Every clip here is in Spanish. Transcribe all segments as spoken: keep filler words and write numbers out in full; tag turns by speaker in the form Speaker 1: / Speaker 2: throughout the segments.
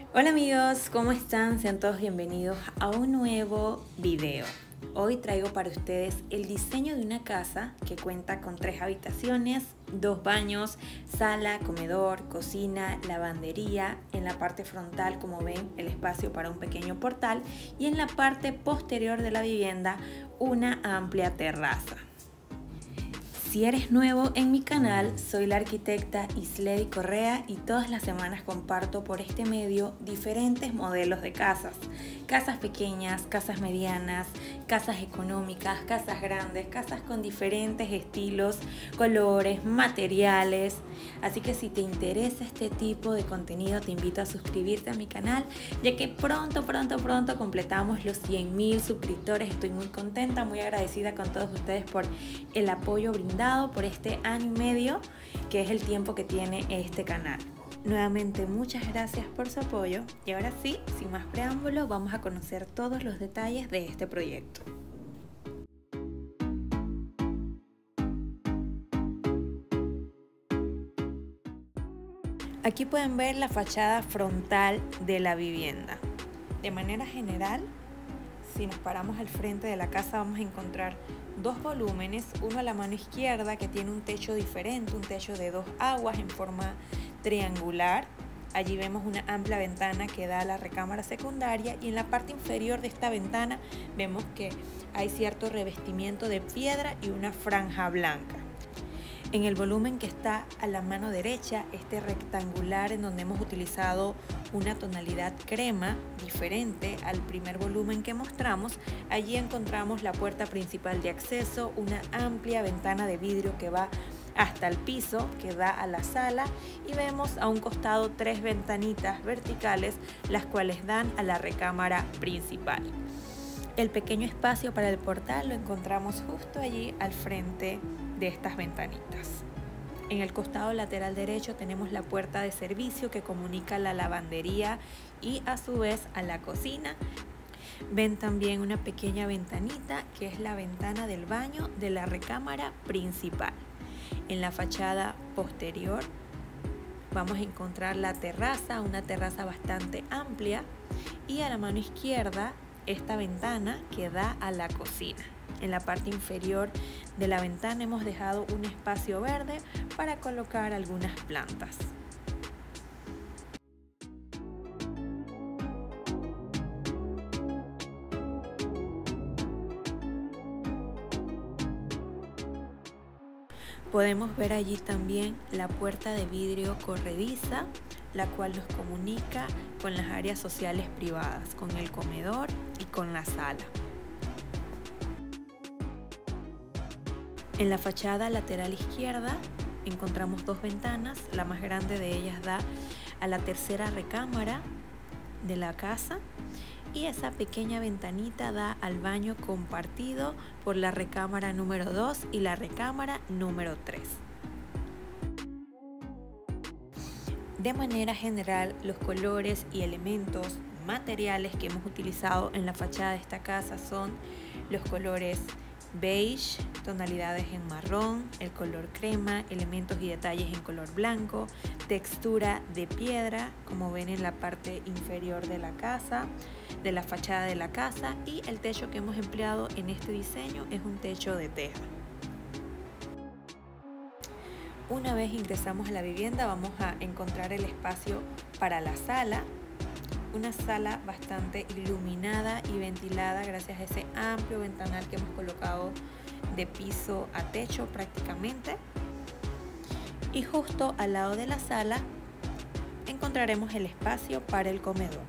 Speaker 1: Hola amigos, ¿cómo están? Sean todos bienvenidos a un nuevo video. Hoy traigo para ustedes el diseño de una casa que cuenta con tres habitaciones, dos baños, sala, comedor, cocina, lavandería. En la parte frontal, como ven, el espacio para un pequeño portal y en la parte posterior de la vivienda una amplia terraza. Si eres nuevo en mi canal, soy la arquitecta Isley Correa y todas las semanas comparto por este medio diferentes modelos de casas. Casas pequeñas, casas medianas, casas económicas, casas grandes, casas con diferentes estilos, colores, materiales. Así que si te interesa este tipo de contenido, te invito a suscribirte a mi canal, ya que pronto, pronto, pronto completamos los cien mil suscriptores. Estoy muy contenta, muy agradecida con todos ustedes por el apoyo brindado por este año y medio, que es el tiempo que tiene este canal. Nuevamente muchas gracias por su apoyo y ahora sí, sin más preámbulo, vamos a conocer todos los detalles de este proyecto. Aquí pueden ver la fachada frontal de la vivienda. De manera general, si nos paramos al frente de la casa vamos a encontrar dos volúmenes, uno a la mano izquierda que tiene un techo diferente, un techo de dos aguas en forma triangular. Allí vemos una amplia ventana que da a la recámara secundaria y en la parte inferior de esta ventana vemos que hay cierto revestimiento de piedra y una franja blanca. En el volumen que está a la mano derecha, este rectangular en donde hemos utilizado una tonalidad crema diferente al primer volumen que mostramos, allí encontramos la puerta principal de acceso, una amplia ventana de vidrio que va hasta el piso, que da a la sala, y vemos a un costado tres ventanitas verticales, las cuales dan a la recámara principal. El pequeño espacio para el portal lo encontramos justo allí al frente de estas ventanitas. En el costado lateral derecho tenemos la puerta de servicio que comunica la lavandería y a su vez a la cocina. Ven también una pequeña ventanita que es la ventana del baño de la recámara principal. En la fachada posterior vamos a encontrar la terraza, una terraza bastante amplia, y a la mano izquierda esta ventana que da a la cocina. En la parte inferior de la ventana hemos dejado un espacio verde para colocar algunas plantas. Podemos ver allí también la puerta de vidrio corrediza, la cual nos comunica con las áreas sociales privadas, con el comedor y con la sala. En la fachada lateral izquierda encontramos dos ventanas, la más grande de ellas da a la tercera recámara de la casa y esa pequeña ventanita da al baño compartido por la recámara número dos y la recámara número tres. De manera general, los colores y elementos materiales que hemos utilizado en la fachada de esta casa son los colores beige, tonalidades en marrón, el color crema, elementos y detalles en color blanco, textura de piedra, como ven en la parte inferior de la casa, de la fachada de la casa, y el techo que hemos empleado en este diseño es un techo de teja. Una vez ingresamos a la vivienda vamos a encontrar el espacio para la sala, una sala bastante iluminada y ventilada gracias a ese amplio ventanal que hemos colocado de piso a techo prácticamente. Y justo al lado de la sala encontraremos el espacio para el comedor.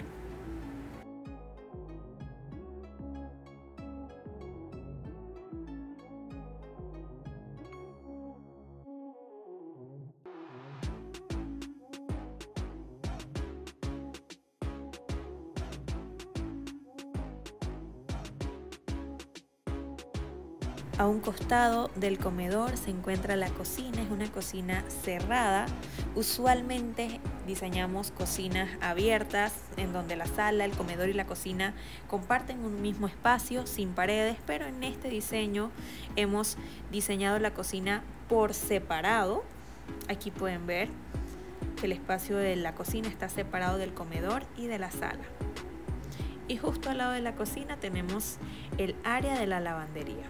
Speaker 1: A un costado del comedor se encuentra la cocina, es una cocina cerrada. Usualmente diseñamos cocinas abiertas en donde la sala, el comedor y la cocina comparten un mismo espacio sin paredes, pero en este diseño hemos diseñado la cocina por separado. Aquí pueden ver que el espacio de la cocina está separado del comedor y de la sala. Y justo al lado de la cocina tenemos el área de la lavandería.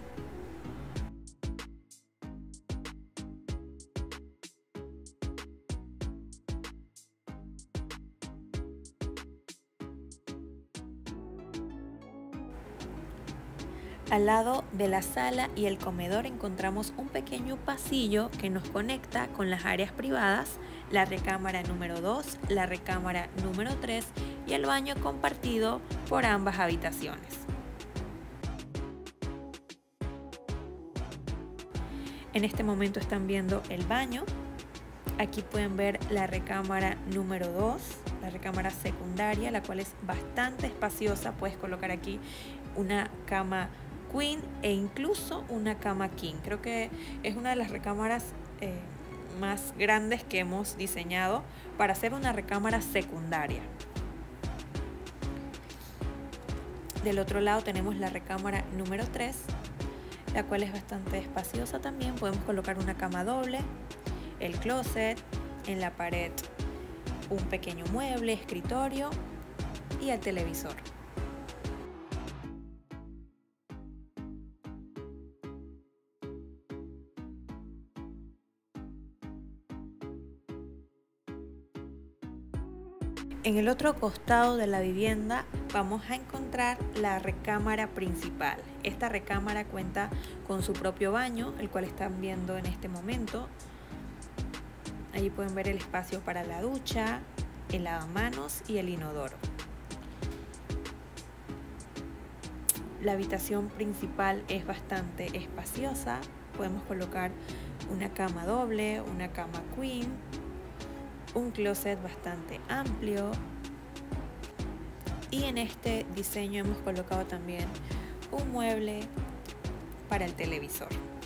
Speaker 1: Al lado de la sala y el comedor encontramos un pequeño pasillo que nos conecta con las áreas privadas, la recámara número dos, la recámara número tres y el baño compartido por ambas habitaciones. En este momento están viendo el baño. Aquí pueden ver la recámara número dos, la recámara secundaria, la cual es bastante espaciosa. Puedes colocar aquí una cama queen e incluso una cama king. Creo que es una de las recámaras eh, más grandes que hemos diseñado para hacer una recámara secundaria. Del otro lado tenemos la recámara número tres, la cual es bastante espaciosa también. Podemos colocar una cama doble, el closet, en la pared un pequeño mueble, escritorio y el televisor. En el otro costado de la vivienda vamos a encontrar la recámara principal. Esta recámara cuenta con su propio baño, el cual están viendo en este momento. Allí pueden ver el espacio para la ducha, el lavamanos y el inodoro. La habitación principal es bastante espaciosa. Podemos colocar una cama doble, una cama queen, un closet bastante amplio, y en este diseño hemos colocado también un mueble para el televisor.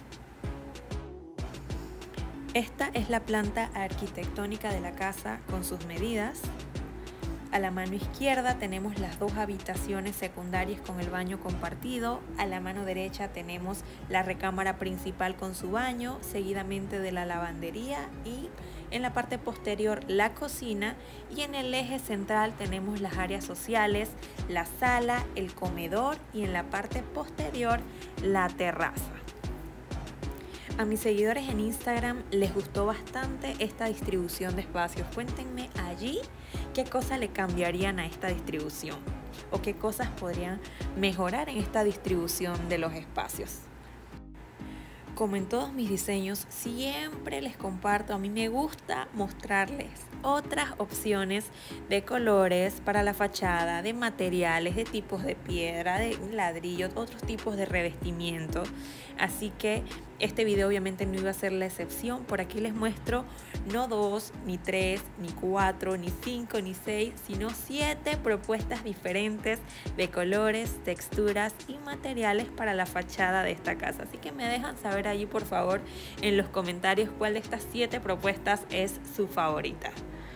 Speaker 1: Esta es la planta arquitectónica de la casa con sus medidas. A la mano izquierda tenemos las dos habitaciones secundarias con el baño compartido. A la mano derecha tenemos la recámara principal con su baño, seguidamente de la lavandería, y en la parte posterior la cocina, y en el eje central tenemos las áreas sociales, la sala, el comedor y en la parte posterior la terraza. A mis seguidores en Instagram les gustó bastante esta distribución de espacios. Cuéntenme allí qué cosas le cambiarían a esta distribución o qué cosas podrían mejorar en esta distribución de los espacios. Como en todos mis diseños, siempre les comparto, a mí me gusta mostrarles otras opciones de colores para la fachada, de materiales, de tipos de piedra, de ladrillo, otros tipos de revestimiento. Así que este video obviamente no iba a ser la excepción. Por aquí les muestro no dos, ni tres, ni cuatro, ni cinco, ni seis, sino siete propuestas diferentes de colores, texturas y materiales para la fachada de esta casa. Así que me dejan saber allí por favor en los comentarios cuál de estas siete propuestas es su favorita.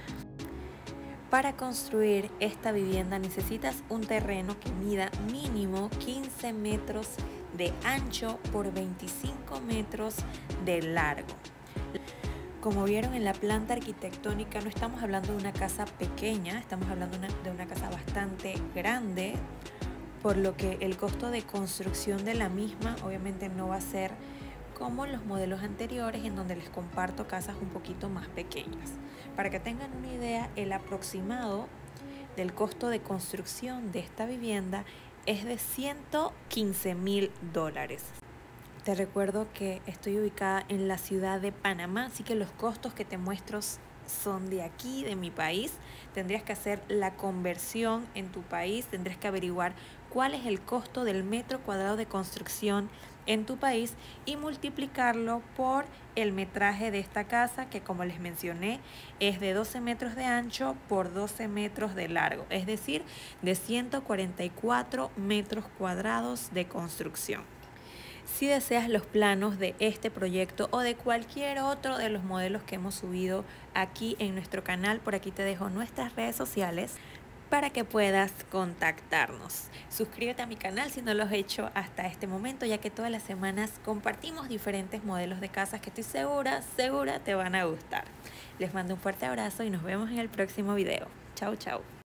Speaker 1: Para construir esta vivienda necesitas un terreno que mida mínimo quince metros de ancho por veinticinco metros de largo. Como vieron en la planta arquitectónica, no estamos hablando de una casa pequeña, estamos hablando de una, de una casa bastante grande, por lo que el costo de construcción de la misma obviamente no va a ser como los modelos anteriores en donde les comparto casas un poquito más pequeñas. Para que tengan una idea, el aproximado del costo de construcción de esta vivienda es de ciento quince mil dólares. Te recuerdo que estoy ubicada en la ciudad de Panamá, así que los costos que te muestro son de aquí, de mi país. Tendrías que hacer la conversión en tu país, tendrías que averiguar cuál es el costo del metro cuadrado de construcción en tu país y multiplicarlo por el metraje de esta casa, que como les mencioné es de doce metros de ancho por doce metros de largo, es decir, de ciento cuarenta y cuatro metros cuadrados de construcción. Si deseas los planos de este proyecto o de cualquier otro de los modelos que hemos subido aquí en nuestro canal, por aquí te dejo nuestras redes sociales. para que puedas contactarnos. Suscríbete a mi canal si no lo has hecho hasta este momento, ya que todas las semanas compartimos diferentes modelos de casas que estoy segura, segura te van a gustar. Les mando un fuerte abrazo y nos vemos en el próximo video. Chau, chau.